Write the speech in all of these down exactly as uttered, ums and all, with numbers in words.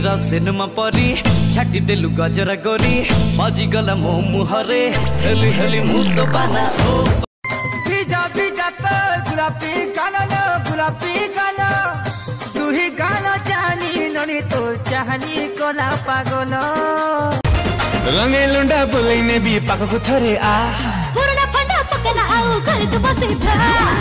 रा सिनेमा परी छाटी देलु गजरा गोरी बाजी गला मो मुहरे हेली हेली मुंह तो बना ओ बीजा बीजा तो गुलाबी गाना लो गुलाबी गाना तू ही गाना जानी ननी तो चाहनी कोला पागल रंगे लुंडा बोलैने भी पाको थरे आ पुराना फंडा पकना आऊ घर तो बसे था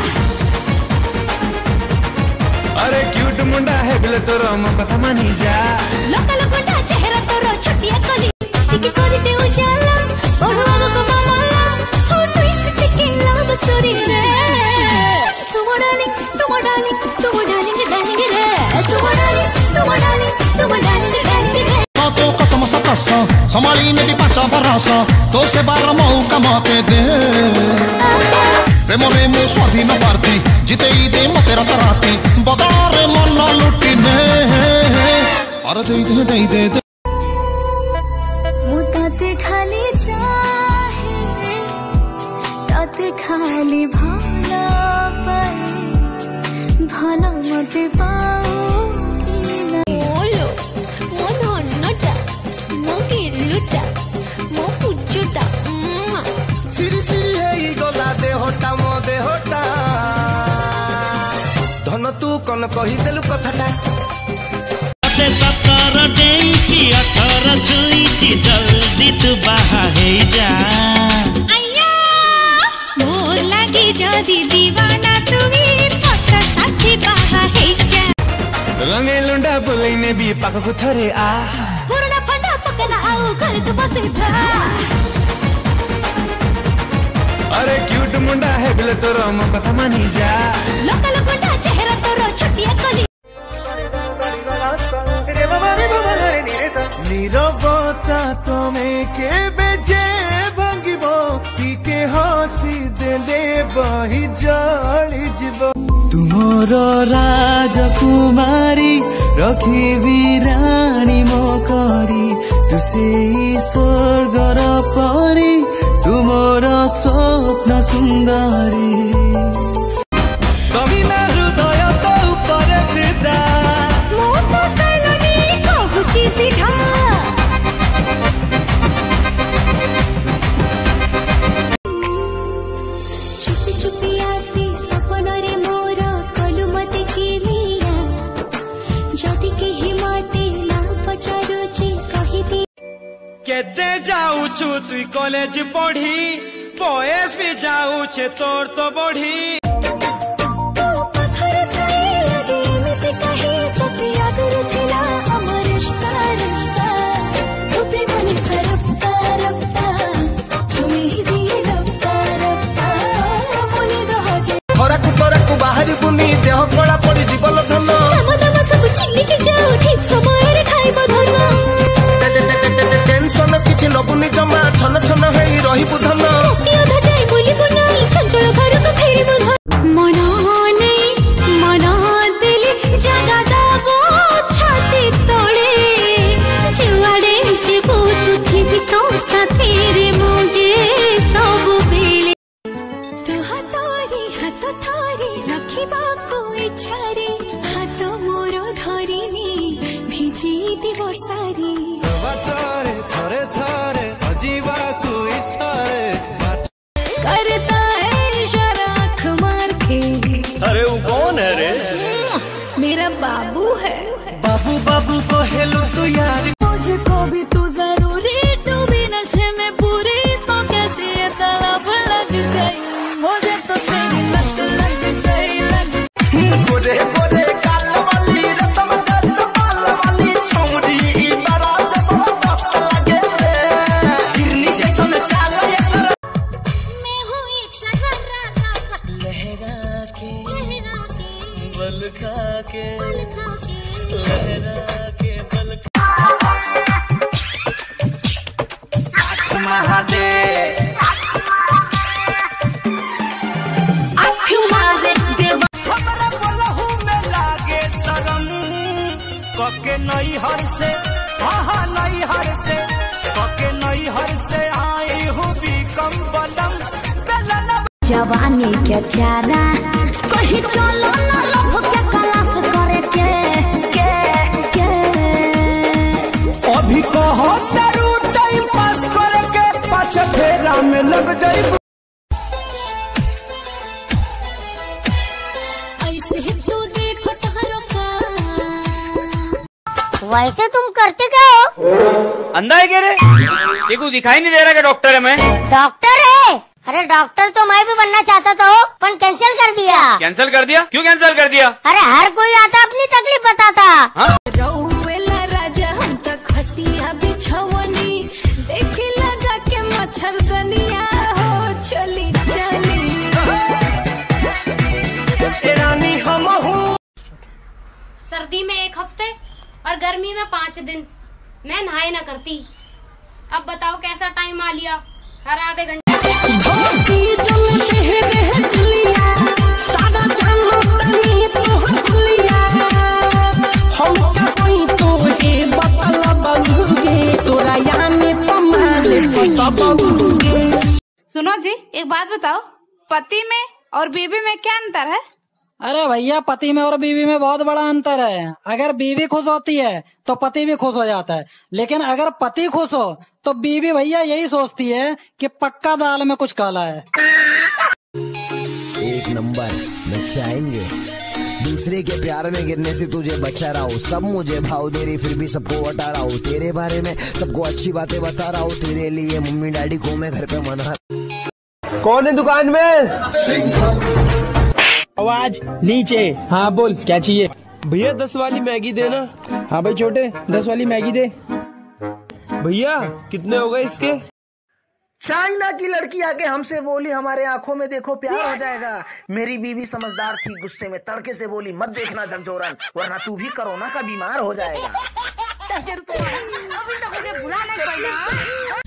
अरे क्यूट मुंडा है बिले तोरो मो कथा मानी जा लोकल गुंडा चेहरा तोरो छटिया कली टिके करी दे उजाला ओढ़वा को मामाला हो ट्विस्ट टिके लव स्टोरी रे तुम डार्लिंग तुम डार्लिंग तुम डार्लिंग डार्लिंग रे तुम डार्लिंग तुम डार्लिंग तुम डार्लिंग डार्लिंग रे तो कसम सा कसम संभाली ने भी पाचा बरस तो से बार मौका मते दे प्रेम रे मु स्वाधीन पार्थी जिते दे मते रात राती बदार मन लुटी ने और दे दे दे दे दे मुताते खाली चाहे ताते खाली भाला पाए भाला मते पाओ कि ना ओलो मो धन्नटा मो किल्लुटा मो पुच्चुटा सिरी सिरी हेई गला दे होटा मो दे होटा धन तू कन कहि देलु कथाटा ते सतर डेंकी अठर छुईची जल्दी तू बाहा हे जा आया मोर लागी जदी दीवाना तुमी फट साथी बाहा हे जा रंगे लुंडा बोलैने भी पाको थरे आ पुराना फंडा पकना आऊ घर तो बसे था अरे क्यूट मुंडा है बिले तोरो मो कथा मानी जा लोकल गुंडा चेहरा तोरो छटिया कली नीरवता तमें के बेजे भांगिबो की के हसी देले बही जाली जीव तुमर राजकुमारी रखिबी रानी मो करी तू से स्वर्गर परी तुमर स्वप्न सुंदरी कविना हृदय तो ऊपर फिदा मो तो सैलनी कहूची सीधा चुपी चुपी आसी सपन रे मोर कलु मते केलिया जदी केहि मते ना पचारुची कहि दी केते जाऊछु तुई कॉलेज पढ़ी बयस भी जाऊछे तोर तो बढ़ी तो पत्थर थाए लगे मिते कहे सफिया गुरुथिला अमर रिश्ता रिश्ता तो प्रेमनी सरफ्ता रफ्ता तुमी ही दिए रफ्ता रफ्ता मोने दहजे खराकु तोराकु बाहरी बुनी देह कला पड़ी जीवल धन दम दम सब चिल्ली के जाओ ठीक समय रे खाइबो धन टेंशन किछि लबुनी जमा छन छन हेई रही बुधन राती अधा जाई बोलिबो नाही चंचल घर को फेरिबो धन मना नहीं मना दिली जगा दाबो छाती तोड़े जुआड़े जीवो तू थी तो साथी रे मुझे सब बेले तू हाथोरी हाथ थारी रखिबा को इच्छा रे हाथ मोरो धरिनी भिजी दी वर्षारी बचारे थरे थरे अजीवा तू इच्छा रे करता है इशारा आँख मार के अरे वो कौन है रे मेरा बाबू है बाबू बाबू को हेलो तू यार मुझको भी तू जरूरी तू भी नशे में पूरी तो कैसे ये तलब लग गई मुझे तो तेरी लत लग गई लग गोरे गोरे काल वाली रसम जस बाल वाली छोड़ी ई बड़ा जबरदस्त लगे रे गिरनी जैसन चाल मैं हूँ एक शहर लहरा के लहरा के बल खा के बल खा के लहरा के बल महादेव हमरा बोलहु में लागे शरम कके नई हर से हाँ नई हर से कके नई हर से आई हूँ भी कम बलम बेलन जवानी के चारा कहीं चलो ना लभ के कलास करे के के के लग जाई। वैसे तुम करते क्या हो? अंधा है क्या रे? देखो दिखाई नहीं दे रहा कि डॉक्टर है मैं? डॉक्टर है? अरे डॉक्टर तो मैं भी बनना चाहता था हो, पर कैंसिल कर दिया। कैंसिल कर दिया? क्यों कैंसिल कर दिया? अरे हर कोई आता अपनी तकलीफ बताता। हाँ? राजा हम तक खतिया बिछवनी देखी लगा के मच्छर गनिया हो चली चली रानी हम हूँ। सर्दी में एक हफ्ते और गर्मी में पाँच दिन मैं नहाए ना करती। अब बताओ कैसा टाइम आ लिया, हर आधे घंटे सुनो जी, एक बात बताओ, पति में और बीवी में क्या अंतर है? अरे भैया, पति में और बीवी में बहुत बड़ा अंतर है। अगर बीवी खुश होती है तो पति भी खुश हो जाता है, लेकिन अगर पति खुश हो तो बीवी भैया यही सोचती है कि पक्का दाल में कुछ काला है। एक नंबर बच्चे आएंगे, दूसरे के प्यार में गिरने से तुझे बचा रहा हूँ। सब मुझे भाव दे रही फिर भी सबको बता रहा हूँ। तेरे बारे में सबको अच्छी बातें बता रहा हूँ। तेरे लिए मम्मी डैडी को मैं घर पे मना। कौन है दुकान में? आवाज नीचे। हाँ बोल, क्या चाहिए? भैया दस वाली मैगी देना। हाँ भाई छोटे, दस वाली मैगी दे। भैया कितने हो गए इसके? चाइना की लड़की आके हमसे बोली हमारे आंखों में देखो प्यार हो जाएगा। मेरी बीवी समझदार थी, गुस्से में तड़के से बोली मत देखना झकझोरन, वरना तू भी कोरोना का बीमार हो जाएगा। अभी तक मुझे भुला नहीं पाया।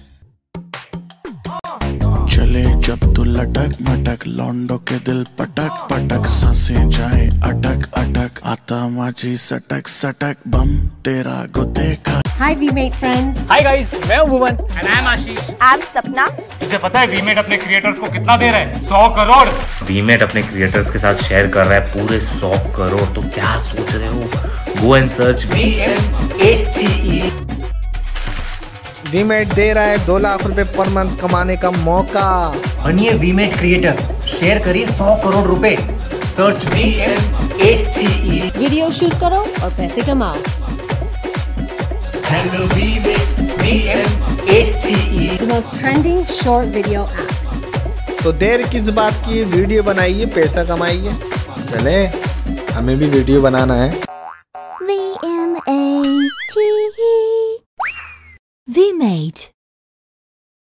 चले जब तू लटक मटक, लौंडो के दिल पटक पटक, सांसें जाए अटक अटक, आता माची सटक सटक, बम तेरा गुते खा। Hi V-Mate friends. Hi guys, मैं हूँ भुवन। And I'm Ashish. I'm सपना। तुझे पता है V-Mate अपने क्रिएटर्स को कितना दे रहा है? सौ करोड़। V-Mate अपने क्रिएटर्स के साथ शेयर कर रहा है पूरे सौ करोड़। तो क्या सोच रहे हो? Go and search V M A T E। V-Mate दे रहा है दो लाख रुपए पर मंथ कमाने का मौका। बनिए V-Mate क्रिएटर, शेयर करिए सौ करोड़ रुपए। Search V M A T E। Video shoot करो और पैसे कमाओ। Hello V-Mate, V M A T E। The most trending short video app। तो देर किस बात की, वीडियो बनाइए पैसा कमाइए। चले, हमें भी वीडियो बनाना है।